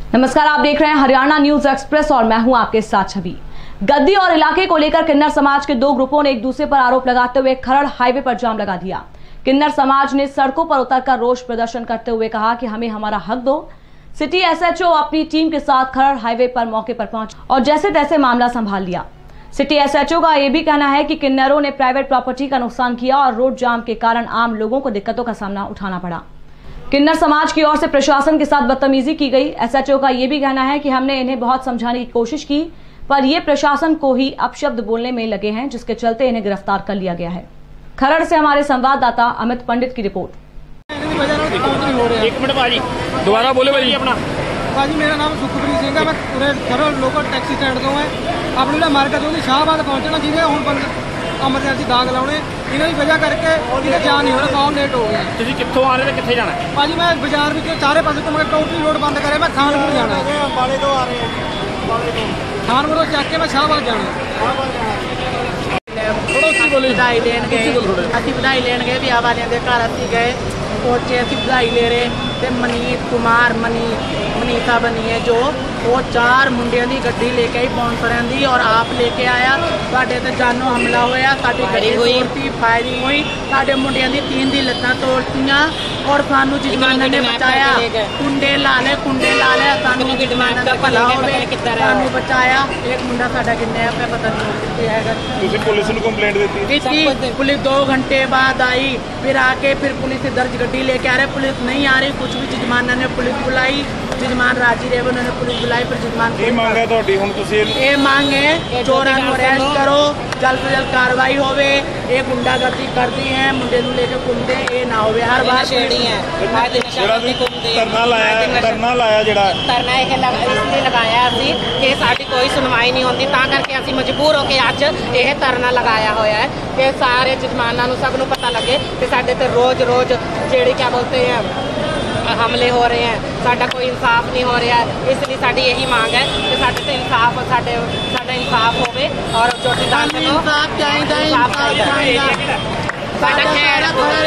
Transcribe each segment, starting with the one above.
नमस्कार, आप देख रहे हैं हरियाणा न्यूज एक्सप्रेस और मैं हूं आपके साथ छवि। गद्दी और इलाके को लेकर किन्नर समाज के दो ग्रुपों ने एक दूसरे पर आरोप लगाते हुए खरड़ हाईवे पर जाम लगा दिया। किन्नर समाज ने सड़कों पर उतरकर रोष प्रदर्शन करते हुए कहा कि हमें हमारा हक दो। सिटी एसएचओ अपनी टीम के साथ खरड़ हाईवे पर मौके पर पहुंचे और जैसे तैसे मामला संभाल लिया। सिटी एसएचओ का यह भी कहना है कि किन्नरों ने प्राइवेट प्रॉपर्टी का नुकसान किया और रोड जाम के कारण आम लोगों को दिक्कतों का सामना उठाना पड़ा। किन्नर समाज की ओर से प्रशासन के साथ बदतमीजी की गई। एसएचओ का यह भी कहना है कि हमने इन्हें बहुत समझाने की कोशिश की, पर ये प्रशासन को ही अपशब्द बोलने में लगे हैं, जिसके चलते इन्हें गिरफ्तार कर लिया गया है। खरड़ से हमारे संवाददाता अमित पंडित की रिपोर्ट। एक मिनट भाजी, दोबारा बोले भाजी अपना। भाजी मेरा नाम सुखप्रीत सिंह है, मैं खरड़ लोकल टैक्सी स्टैंड तो है। अपने लिए मार्केट ਤੋਂ ਸ਼ਾਹਬਾਦ ਪਹੁੰਚਣਾ ਜਿਹਨੇ ਹੁਣ ਐਮਰਜੈਂਸੀ ਦਾਗ ਲਾਉਣੇ ਇਹਨਾਂ ਦੀ ਵਜ੍ਹਾ ਕਰਕੇ ਇਹਦਾ ਜਾਣ ਨਹੀਂ ਹੋ ਰਿਹਾ, ਬਹੁਤ ਲੇਟ ਹੋ ਗਏ। ਤੁਸੀਂ ਕਿੱਥੋਂ ਆ ਰਹੇ ਤੇ ਕਿੱਥੇ ਜਾਣਾ? ਭਾਜੀ ਮੈਂ ਬਾਜ਼ਾਰ ਵਿੱਚ ਚਾਰੇ ਪਾਸੇ ਘੁੰਮ ਕੇ ਟੋਟਲੀ ਰੋਡ ਬੰਦ ਕਰਿਆ, ਮੈਂ ਖਾਨਪੁਰ ਜਾਣਾ ਹੈ। ਅੰਬਾਲੇ ਤੋਂ ਆ ਰਹੇ ਹਾਂ, ਅੰਬਾਲੇ ਤੋਂ ਖਾਨਪੁਰੋਂ ਚੱਕ ਕੇ ਮੈਂ ਸ਼ਾਹਬਾਦ ਜਾਣਾ। ਵਧਾਈ ਲੈਣ ਗਏ, ਅਸੀਂ ਵਧਾਈ ਲੈਣ ਗਏ ਵਿਆਹ ਵਾਲਿਆਂ ਦੇ ਘਰ ਅਸੀਂ ਗਏ, ਪਹੁੰਚੇ ਅਸੀਂ ਵਧਾਈ ਲੈ ਰਹੇ ਤੇ ਮਨੀਤ ਕੁਮਾਰ ਮਨੀਤਾ ਬਣੀ ਹੈ ਜੋ वो चार मुंडिया की गड्डी लेके आई बॉन्सर दी और आप लेके आया, साढ़े ते जानों हमला होया, साड़ी गड्डी तोड़ती, फायरिंग हुई, साढ़े मुंडिया की 3 दी लत्तां तोड़तियां और सानू जजमाना ने बचाया। कुंडे ला ले सानू जजमाना दा भला होवे, सानू बचाया। एक मुंडा साडा किडनैप है, पता नहीं कित्थे हैगा। तुसीं पुलिस नूं कंप्लेंट दी? पुलिस 2 घंटे बाद आई, फिर आके फिर पुलिस दर्ज गड्डी लेके आ रहे, पुलिस नहीं आ रही कुछ भी। जजमाना ने पुलिस बुलाई, जजमान राजी रहे, उन्होंने पुलिस बुलाई, फिर जजमान ये मांग है ਤੁਹਾਡੀ ਹੁਣ ਤੁਸੀਂ ਇਹ ਮੰਗ ਹੈ ਚੋਰਾਂ ਨੂੰ ਅਰੈਸਟ ਕਰੋ, जल्द से जल्द कार्रवाई होवे। ये गुंडागर्दी करती हैं, मुंडे नूं लेके घूमते, ये ना होवे। हर बार छेड़ी है धरना लाया ਜਿਹੜਾ ਧਰਨਾ ਇਹ इसलिए लगाया ਅਸੀਂ कि साडी कोई सुनवाई नहीं होती, तां करके ਅਸੀਂ मजबूर हो के ਅੱਜ ਇਹ ਧਰਨਾ लगाया होया है कि सारे जजमानां नूं सब नूं पता लगे कि साडे ते रोज ਜਿਹੜੇ क्या बोलते हैं हमले हो रहे हैं, साडा कोई इंसाफ नहीं हो रहा है। इसलिए साडी यही मांग है कि साडे ते इंसाफ साडा इंसाफ होवे और चौकीदार को इंसाफ चाहिए। साडा खैर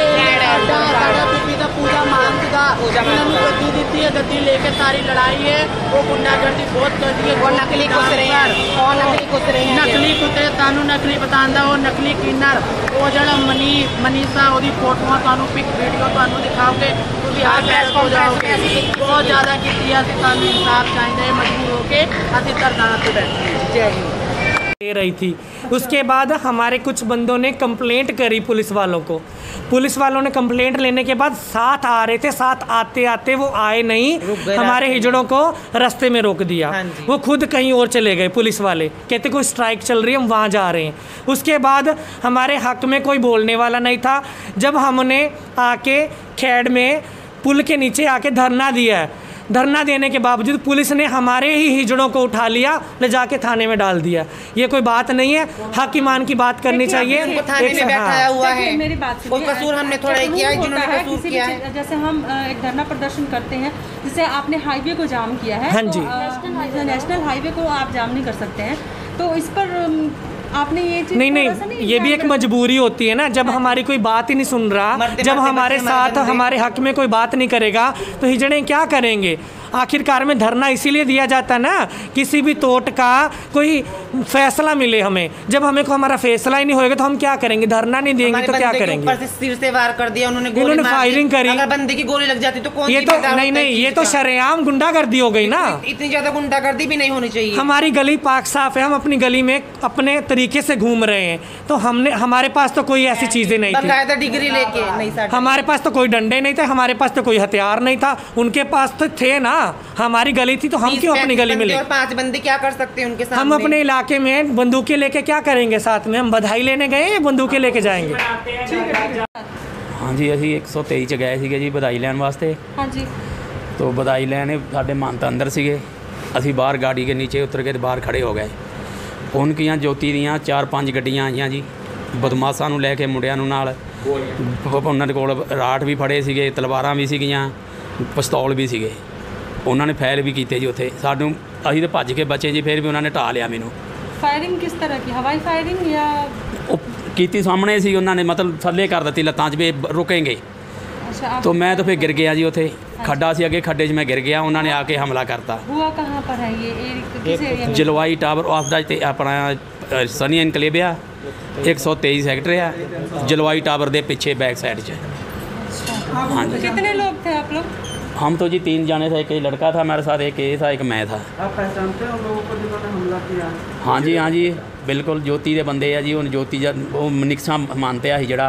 साडा बीबी दा पूजा मान दा उन्होंने गद्दी दी है, गद्दी लेके सारी लड़ाई है। वो गुंडागर्दी बहुत करती है, वो नकली घुस रहे हैं और नकली घुस रहे हैं, नकली कुत्ते सानू नकली बतांदा। वो नकली किन्नर वो जड़ा मनीषा ओदी फोटोआं सानू पिक वीडियो सानू दिखाओगे हो जाओगे। बहुत ज़्यादा की सानू इंसाफ चाहिए, मजबूर होकर अभी धरना पे बैठे। जय हिंद दे रही थी। उसके बाद हमारे कुछ बंदों ने कंप्लेंट करी पुलिस वालों को। पुलिस वालों ने कंप्लेंट लेने के बाद साथ आ रहे थे, साथ आते आते वो आए नहीं, हमारे हिजड़ों को रास्ते में रोक दिया। वो खुद कहीं और चले गए। पुलिस वाले कहते कोई स्ट्राइक चल रही है, हम वहाँ जा रहे हैं। उसके बाद हमारे हक में कोई बोलने वाला नहीं था। जब हमने आके खेड़ में पुल के नीचे आके धरना दिया है, धरना देने के बावजूद पुलिस ने हमारे ही हिजड़ों को उठा लिया, ले जाके थाने में डाल दिया। ये कोई बात नहीं है, हक ईमान की बात करनी चाहिए। थाने में बैठाया हुआ है, मेरी बात कोई कसूर हमने थोड़ा किया है, जिन्होंने कसूर किया है। जैसे हम एक धरना प्रदर्शन करते हैं, जैसे आपने हाईवे को जाम किया है, हाँ जी, नेशनल हाईवे को आप जाम नहीं कर सकते हैं, तो इस पर आपने ये चीज़ नहीं, ये भी एक मजबूरी होती है ना। जब हमारी कोई बात ही नहीं सुन रहा, जब हमारे साथ हमारे हक में कोई बात नहीं करेगा तो हिजड़े क्या करेंगे? आखिरकार में धरना इसीलिए दिया जाता है ना, किसी भी तोट का कोई फैसला मिले हमें। जब हमें को हमारा फैसला ही नहीं होएगा तो हम क्या करेंगे? धरना नहीं देंगे तो क्या करेंगे? ऊपर से सिर से वार कर दिया उन्होंने फायरिंग करी। अगर बंदे की गोली लग जाती तो कौन? ये तो नहीं, ये तो शरेआम गुंडागर्दी हो गई ना। इतनी ज्यादा गुंडागर्दी भी नहीं होनी चाहिए। हमारी गली पाक साफ है, हम अपनी गली में अपने तरीके से घूम रहे हैं, तो हमारे पास तो कोई ऐसी चीजें नहीं थी। डिग्री लेके नहीं, हमारे पास तो कोई डंडे नहीं थे, हमारे पास तो कोई हथियार नहीं था, उनके पास तो थे ना। हमारी गली थी तो हम क्यों अपनी गली में ले? 5 बंदे क्या कर सकते हैं उनके सामने? हम अपने इलाके में बंदूकें लेके क्या करेंगे? साथ में हम बधाई लेने गए या बंदूकें लेके जाएंगे? हाँ जी, अभी 123 च गए थे जी बधाई लैन वास्ते। हाँ जी, तो बधाई लैने साढ़े मानता अंदर सीगे, असी बाहर गाड़ी के नीचे उतर के बाहर खड़े हो गए। उनकी ज्योति दियाँ 4-5 गड्डियाँ आईयां जी, बदमाशां नूं लैके मुंडियां नूं नाल। उन्होंने कोल राठ भी फड़े सीगे, तलवारां भी सीगियां, पिस्तौल भी सीगे। उन्होंने फायर भी किए जी उत्थे सानू, असीं तो भज के बचे जी, फिर भी उन्होंने ढा लिया मैनू। फायरिंग किस तरह की? हवाई फायरिंग या की सामने सी? उन्होंने मतलब थल्ले कर दी लत्तां च भी रुकेंगे। अच्छा, तो मैं तो फिर गिर गया जी ਉੱਥੇ खड्डा ਸੀ ਅੱਗੇ खड्डे 'ਚ मैं गिर गया ਉਹਨਾਂ ਨੇ ਆ ਕੇ हमला करता। हुआ कहाँ पर है ये किस एरिया में? ਜਲਵਾਈ ਟਾਵਰ ਆਫ ਦਾ ਤੇ ਆਪਣਾ ਸਨੀ ਐਨਕਲੇਵ ਆ 123 ਸੈਕਟਰ ਆ ਜਲਵਾਈ ਟਾਵਰ ਦੇ ਪਿੱਛੇ बैक साइड 'ਚ। हाँ जी। कितने लोग थे आप लोग? हम तो जी 3 जाने थे, एक लड़का था मेरे साथ, एक ये था, एक मैं था। आप पहचानते हो लोगों को जिन्होंने हमला किया? हाँ जी बिल्कुल ज्योति के बंदे है जी। उन ज्योति वो मनीषा मानते आ जड़ा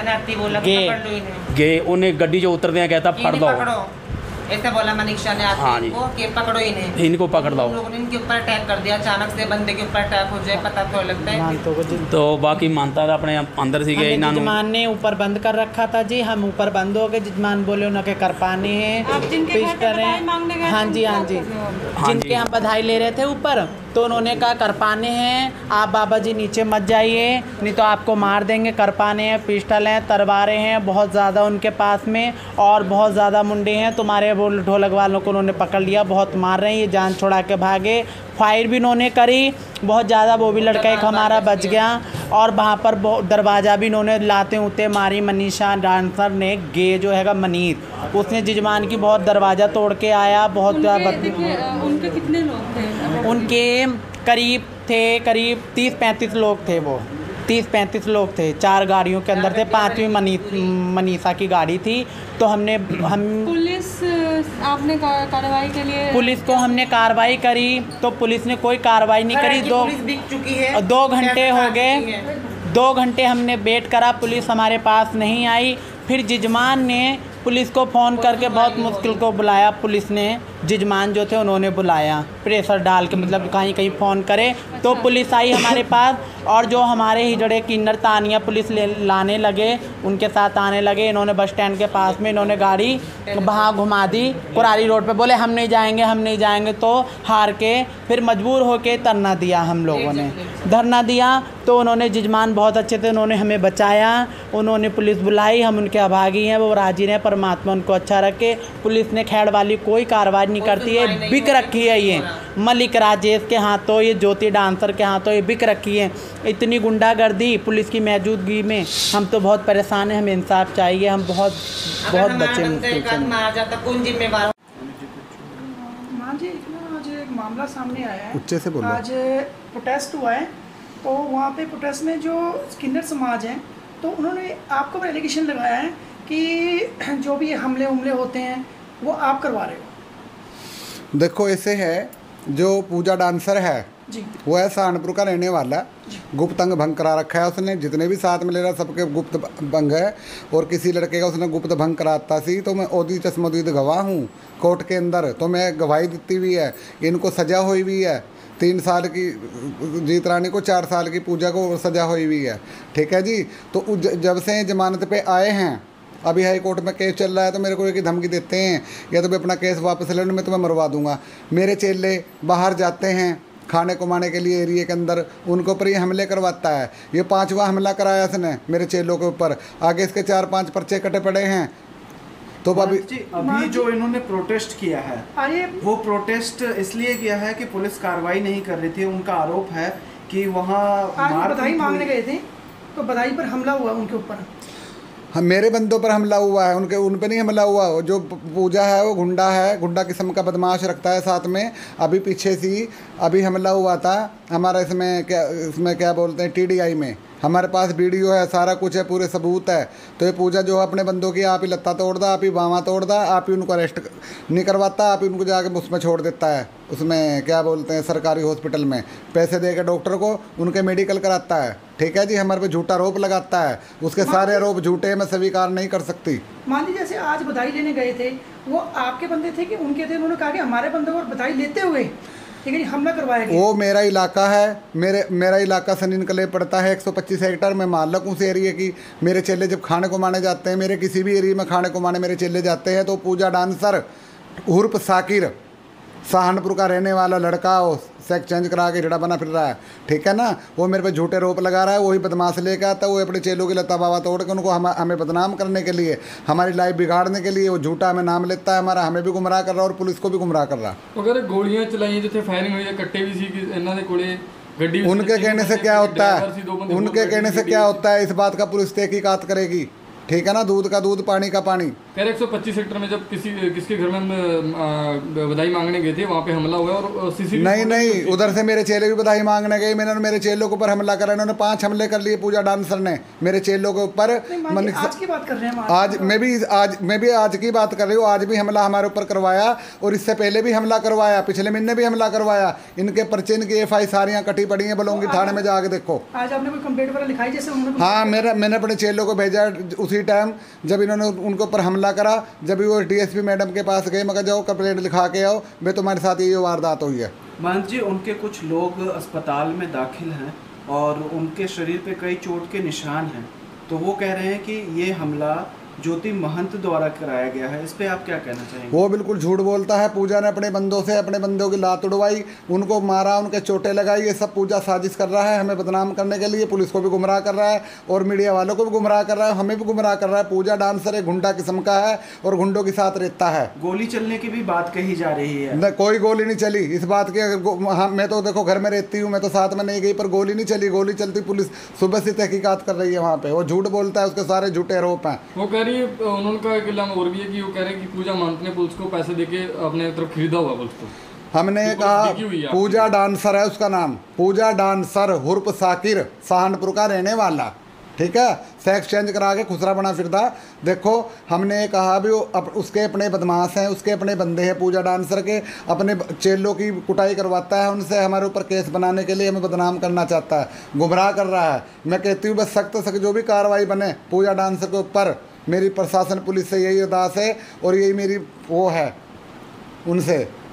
गे उन्हें गड्डी जो उतरते हैं कहता फड़ दो, ऐसे बोला मनीषा ने आके हाँ जी। वो कि पकड़ो इन्हें, इनको पकड़ दो। लोगों ने इनके ऊपर अटैक कर दिया, अचानक से बंदे के ऊपर अटैक हो जाए पता तो लगता है। तो बाकी मानता था अपने अंदर सी गए इन्होंने जजमान ने ऊपर बंद कर रखा था जी, हम ऊपर बंद हो गए। जजमान बोले उन्होंने कर पाने आप जिनके घर पे बधाई मांगने गए थे, हाँ जी जिनके हम बधाई ले रहे थे ऊपर, तो उन्होंने कहा कर पाने हैं आप बाबा जी नीचे मत जाइए नहीं तो आपको मार देंगे। कर पाने हैं, पिस्टल हैं, तलवारें हैं बहुत ज़्यादा उनके पास में, और बहुत ज़्यादा मुंडे हैं। तुम्हारे वो ढोलक वालों को उन्होंने पकड़ लिया, बहुत मार रहे हैं, ये जान छुड़ा के भागे। फायर भी उन्होंने करी बहुत ज़्यादा, वो भी लड़का एक हमारा बच गया। और वहाँ पर दरवाज़ा भी इन्होंने लाते उते मारी। मनीषा डांसर ने गे जो है मनीत, उसने जजमान की बहुत दरवाज़ा तोड़ के आया। बहुत उनके कितने लोग थे? उनके करीब 30-35 लोग थे, वो 30-35 लोग थे। 4 गाड़ियों के अंदर थे, 5वीं मनीषा की गाड़ी थी। तो हम पुलिस आपने कार्रवाई के लिए पुलिस को हमने कार्रवाई करी, तो पुलिस ने कोई कार्रवाई नहीं करी। 2 घंटे हो गए, 2 घंटे हमने वेट करा, पुलिस हमारे पास नहीं आई। फिर जजमान ने पुलिस को फ़ोन करके बहुत मुश्किल को बुलाया। पुलिस ने जजमान जो थे उन्होंने बुलाया, प्रेशर डाल के, मतलब कहीं कहीं फ़ोन करे तो पुलिस आई हमारे पास। और जो हमारे हिजड़े किन्नर तानिया पुलिस लाने लगे, उनके साथ आने लगे। इन्होंने बस स्टैंड के पास में इन्होंने गाड़ी वहाँ घुमा दी कुरारी रोड पे, बोले हम नहीं जाएंगे। तो हार के फिर मजबूर होके धरना दिया, हम लोगों ने धरना दिया। तो उन्होंने जजमान बहुत अच्छे थे, उन्होंने हमें बचाया, उन्होंने पुलिस बुलाई, हम उनके आभागी हैं, वो राजी हैं, परमात्मा उनको अच्छा रखे। पुलिस ने खैर वाली कोई कार्रवाई नहीं करती है, बिक रखी है ये मलिक राजेश के हाथों, ये ज्योति डांसर के हाथों ये बिक रखी है। इतनी गुंडागर्दी पुलिस की मौजूदगी में हम तो बहुत परेशान हैं, हमें इंसाफ चाहिए। हम बहुत बच्चे मुश्किल से मारा जाता, कौन जिम्मेवार? हाँ जी, आज एक मामला सामने आया है। उच्च से बोलो। आज प्रोटेस्ट हुआ है, तो वहाँ पे प्रोटेस्ट में जो किन्नर समाज हैं, तो उन्होंने आपको एलिगेशन लगाया है कि जो भी हमले होते हैं वो आप करवा रहे हो। देखो ऐसे है, जो पूजा डांसर है जी, वो है सहारनपुर का रहने वाला। गुप्त अंग भंग करा रखा है उसने, जितने भी साथ में ले रहा सबके गुप्त भंग है। और किसी लड़के का उसने गुप्त भंग कराता सी, तो मैं ओदी चश्मदीद गवाह हूँ कोर्ट के अंदर, तो मैं गवाही देती हुई है। इनको सजा हुई हुई है 3 साल की, जीत रानी को 4 साल की, पूजा को सजा हुई हुई है। ठीक है जी। तो जब से जमानत पे आए हैं, अभी हाई कोर्ट में केस चल रहा है, तो मेरे को एक धमकी देते हैं, या तो मैं अपना केस वापस ले लूँ, मैं तुम्हें मरवा दूंगा। मेरे चेले बाहर जाते हैं खाने कमाने के लिए एरिया के अंदर, उनके ऊपर ये हमले करवाता है। ये 5वां हमला कराया इसने मेरे चेलों के ऊपर। आगे इसके 4-5 पर्चे कटे पड़े हैं। तो अभी जो इन्होंने प्रोटेस्ट किया है, वो प्रोटेस्ट इसलिए किया है कि पुलिस कार्रवाई नहीं कर रही थी। उनका आरोप है कि वहाँ बधाई मांगने गए थे, तो बधाई पर हमला हुआ उनके ऊपर। हाँ, मेरे बंदों पर हमला हुआ है, उन पर नहीं हमला हुआ। जो पूजा है वो गुंडा है, गुंडा किस्म का बदमाश रखता है साथ में। अभी पीछे से अभी हमला हुआ था हमारा, इसमें क्या बोलते हैं, TDI में। हमारे पास वीडियो है, सारा कुछ है, पूरे सबूत है। तो ये पूजा जो है अपने बंदों की, आप ही लत्ता तोड़दा, आप ही बावा तोड़दा, आप ही उनको अरेस्ट नहीं करवाता, आप ही उनको जाके उसमें छोड़ देता है, उसमें क्या बोलते हैं सरकारी हॉस्पिटल में पैसे दे के डॉक्टर को उनके मेडिकल कराता है। ठीक है जी। हमारे पे झूठा आरोप लगाता है, उसके सारे आरोप झूठे, मैं स्वीकार नहीं कर सकती। मान लीजिए जैसे आज बधाई लेने गए थे, वो आपके बंदे थे कि उनके थे? उन्होंने कहा कि हमारे बंदे को बधाई लेते हुए ठीक है हमला करवाया गया। वो मेरा इलाका है, मेरा इलाका सनी इनकलेव पड़ता है 125 हेक्टर में मालक उस एरिया की। मेरे चेले जब खाने को माने जाते हैं, मेरे किसी भी एरिया में खाने को माने मेरे चेले जाते हैं, तो पूजा डांसर उर्फ साकिर, सहारनपुर का रहने वाला लड़का, वो सेक्स चेंज करा के जड़ा बना फिर रहा है। ठीक है ना। वो मेरे पे झूठे आरोप लगा रहा है, वही बदमाश लेके आता है, वो अपने चेलों की लता बाबा तोड़ के उनको हमें बदनाम करने के लिए, हमारी लाइफ बिगाड़ने के लिए वो झूठा हमें नाम लेता है हमारा, हमें भी गुमराह कर रहा है और पुलिस को भी गुमराह कर रहा है। अगर गोलियां चलाई जिथे फायरिंग हुई है, कट्टे भी सी इन्हां दे कोले गड्डी, उनके कहने से क्या होता है, उनके कहने से क्या होता है, इस बात का पुलिस तहकीकात करेगी। ठीक है ना। दूध का दूध, पानी का पानी। कह रहे 125 सेक्टर में जब किसके घर में हम बधाई मांगने गए थे वहाँ पे हमला हुआ और सीसीटीवी नहीं उधर से मेरे चेले भी बधाई मांगने गए, मैंने मेरे चेलों के ऊपर हमला करा, इन्होंने 5 हमले कर लिए पूजा डांसर ने मेरे चेलों के ऊपर। आज की बात कर रहे हैं, आज मैं भी आज की बात कर रही हूँ। आज भी हमला हमारे ऊपर करवाया और इससे पहले भी हमला करवाया, पिछले महीने भी हमला करवाया। इनके पर्चे इनकी FI सारियाँ कटी पड़ी हैं, बलौंगी थाने में जाके देखो। आज आपने कोई कंप्लेंट वगैरह लिखाई जैसे उन्होंने? हाँ, मैंने अपने चेलों को भेजा उसी टाइम जब इन्होंने उनके ऊपर हमला करा। जब वो DSP मैडम के पास गए, मगर जाओ कंप्लेंट लिखा के आओ, वे तुम्हारे साथ ये वारदात हुई है। महंत जी, उनके कुछ लोग अस्पताल में दाखिल हैं और उनके शरीर पे कई चोट के निशान हैं, तो वो कह रहे हैं कि ये हमला ज्योति महंत द्वारा कराया गया है। इस पे आप क्या कहना चाहेंगे? वो बिल्कुल झूठ बोलता है। पूजा ने अपने बंदों से अपने बंदों की लात उड़वाई, उनको मारा, उनके चोटें लगाई। ये सब पूजा साजिश कर रहा है हमें बदनाम करने के लिए। पुलिस को भी गुमराह कर रहा है और मीडिया वालों को भी गुमराह कर रहा है, हमें भी गुमराह कर रहा है। पूजा डांसर एक गुंडा किस्म का है और गुंडों के साथ रहता है। गोली चलने की भी बात कही जा रही है। न, कोई गोली नहीं चली इस बात की। हाँ, मैं तो देखो घर में रहती हूँ, मैं तो साथ में नहीं गई, पर गोली नहीं चली। गोली चलती पुलिस सुबह से तहकीकात कर रही है वहाँ पे। वो झूठ बोलता है, उसके सारे झूठे आरोप हैं। वो कह रही है उन्होंने एक इल्जाम और भी है कि वो कह रहे हैं कि पूजा महंत ने पुलिस को पैसे देके अपने तरफ खरीदा हुआ पुलिस को। हमने कहा पूजा डांसर है उसका नाम, पूजा डांसर हुर्फ साकिर, सहारनपुर का रहने वाला, ठीक है। सेक्स चेंज करा के खुसरा बना फिरता। देखो हमने कहा भी उसके अपने बदमाश हैं, उसके अपने बंदे हैं पूजा डांसर के, अपने चेलों की कुटाई करवाता है उनसे, हमारे ऊपर केस बनाने के लिए हमें बदनाम करना चाहता है, गुमराह कर रहा है। मैं कहती हूँ बस सख्त सख्त जो भी कार्रवाई बने पूजा डांसर के ऊपर, मेरी प्रशासन पुलिस से यही अरदास है और यही मेरी वो है उनसे,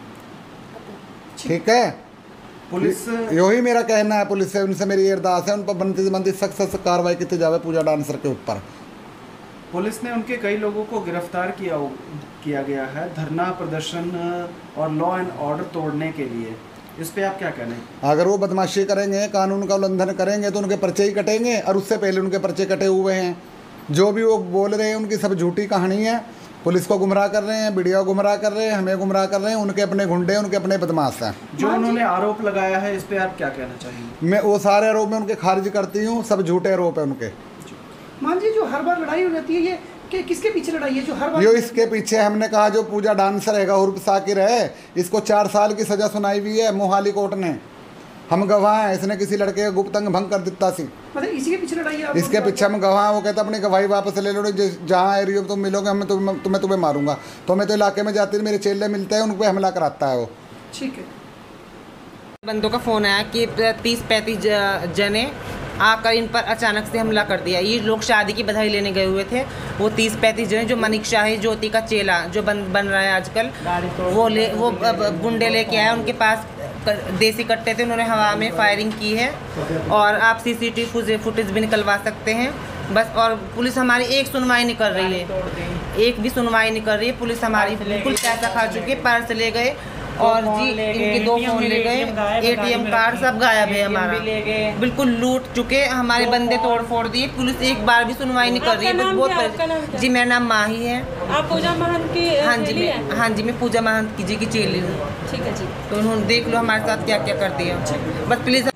ठीक है। पुलिस यही मेरा कहना है, पुलिस से उनसे मेरी अरदास है, उन पर बनती बनती सख्त सख्त कार्रवाई की जावे पूजा डांसर के ऊपर। पुलिस ने उनके कई लोगों को गिरफ्तार किया गया है धरना प्रदर्शन और लॉ एंड ऑर्डर तोड़ने के लिए। इस पे आप क्या कहना है? अगर वो बदमाशी करेंगे, कानून का उल्लंघन करेंगे तो उनके पर्चे ही कटेंगे, और उससे पहले उनके पर्चे कटे हुए हैं। जो भी वो बोल रहे हैं उनकी सब झूठी कहानी है। पुलिस को गुमराह कर रहे हैं, मीडिया को गुमराह कर रहे हैं, हमें गुमराह कर रहे हैं। उनके अपने गुंडे, उनके अपने बदमाश हैं। जो उन्होंने आरोप लगाया है इस पे आप क्या कहना चाहेंगे? मैं वो सारे आरोप में उनके खारिज करती हूँ, सब झूठे आरोप है उनके। मान जी, जो हर बार लड़ाई हो जाती है ये कि किसके पीछे लड़ाई है जो हर बार? यो इसके पीछे हमने कहा जो पूजा डांसर है हुर्फ साकिर है, इसको 4 साल की सजा सुनाई हुई है मोहाली कोर्ट ने। हम गवाह हैं, इसने किसी लड़के का गुप्त अंग भंग कर दिता सी। मतलब इसी के पीछे लड़ाई है? इसके पीछे हम गवाह। वो कहता अपनी गवाही वापस ले लो, जहाँ एरियो तुम मिलोगे हमें तुम्हें मारूंगा। तो मैं तो इलाके में जाती हूँ, मेरे चेले मिलते हैं, उन पर हमला कराता है वो। ठीक है। बंदों का फ़ोन आया कि 30-35 जने आकर इन पर अचानक से हमला कर दिया। ये लोग शादी की बधाई लेने गए हुए थे। वो 30-35 जने, जो मनीषा है ज्योति का चेला जो बन रहा है आजकल, वो गुंडे लेके आया। उनके पास देसी कट्टे थे, उन्होंने हवा में फायरिंग की है और आप CCTV फुटेज भी निकलवा सकते हैं बस। और पुलिस हमारी एक सुनवाई नहीं कर रही है, एक भी सुनवाई नहीं कर रही है। पुलिस हमारी बिल्कुल पैसा खा चुकी है, पर्स ले गए और जी इनके 2 फोन ले गए, ATM कार्ड सब गायब है हमारा, बिल्कुल लूट चुके। हमारे बंदे तोड़ फोड़ दिए, पुलिस एक बार भी सुनवाई नहीं कर रही है बस। बहुत जी, मेरा नाम माही है। आप पूजा महंत की? हाँ जी, मैं पूजा महंत जी की चेली हूँ। ठीक है जी। तो उन्होंने देख लो हमारे साथ क्या क्या कर दिया, बस प्लीज़।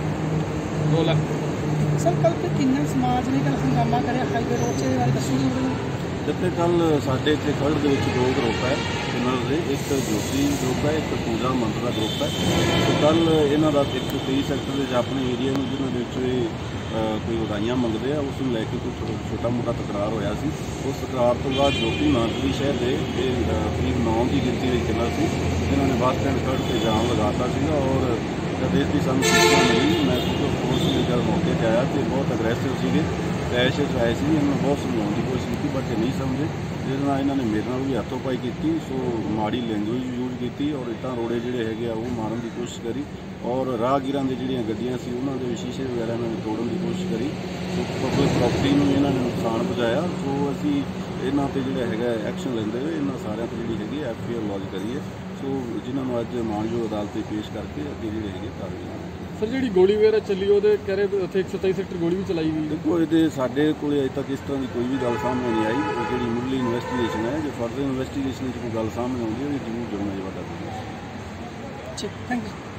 सर कल किन्नर समाज ने कल हंगामा करे हाईवे रोड से दसूं जिते कल साढ़े इतने खरड़ के 2 ग्रुप है इन्हों के, एक ज्योति ग्रुप है, एक पूजा मंत्र का ग्रुप है। तो कल इन्हों का 123 सैक्टर के अपने एरिया में जिन्होंने कोई ਵਧਾਈਆਂ ਮੰਗਦੇ ਆ ਉਸ ਨੂੰ ਲੈ ਕੇ ਕੋਈ ਛੋਟਾ ਮੋਟਾ ਤਕਰਾਰ ਹੋਇਆ ਸੀ। ਉਸ ਤਕਰਾਰ ਤੋਂ ਬਾਅਦ ज्योति महंत शहर के करीब 9 की गिनती के किला से जिन्होंने बस स्टैंड खड़ से जाम लगाता था। और जब इसकी सानू सूचना मिली, मैं पुलिस जब मौके पर आया तो बहुत अग्रैसिव से कैश आए थे। इन्होंने बहुत समझाने की कोशिश की बट नहीं समझे, जिस इन्होंने मेरे नाल भी हथों पाई की। सो माड़ी लैंगुएज यूज की और इट्टां रोड़े जोड़े है वो मारन की कोशिश करी और राहगीरां दी जिहड़ियां गड्डियां सी उन्हां दे शीशे वगैरह इन्होंने तोड़न की कोशिश करी। तो पब्लिक प्रॉपर्टी में इन्होंने नुकसान पहुँचाया। सो असी इन्हां ते जिहड़ा हैगा एक्शन लैंदे हुए इन्हां सारियां ते जिहड़ी हैगी FIR लॉज करिए। सो जिन्होंने अज मानयोग अदालत पेश करके अगे जिहड़ी हैगी कार्रवाई। सर जी गोली वगैरह चली वो कह रहे उत्थे 127 सैक्टर गोली भी चलाई हुई। देखो ये साढ़े को अजे तक इस तरह की कोई भी गल सामने नहीं आई। जी मुढ़ली इन्वेस्टिगेशन है, जो फर्दर इन्वेस्टिगेशन कोई गल सामने आती है जरूर जुर्माना वादा करेंगे। ठीक, थैंक यू।